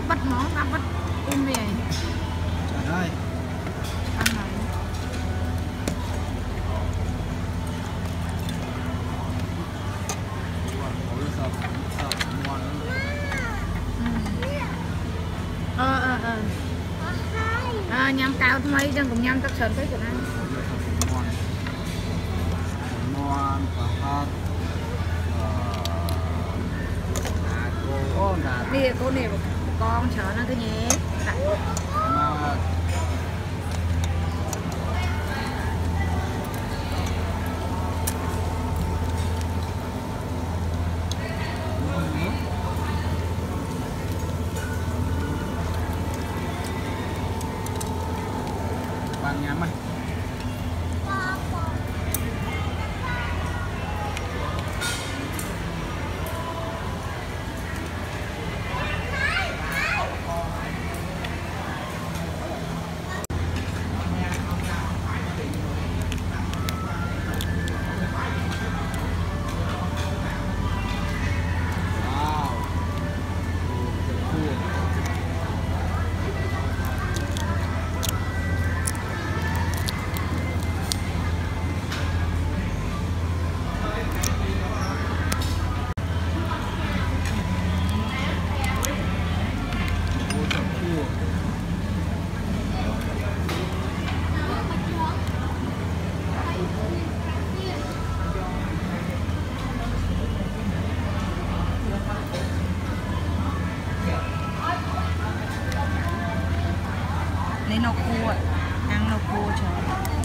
bật nó ra bật ôm về. Trời ơi. Ăn này. Nhâm cao mấy chân cùng nhâm tất sờn tới của anh. Ngon và hot. Đi cô nè con chờ nó cái nhé. Bạn nhắm ơi. Lấy nó cua, ăn nó cua trời.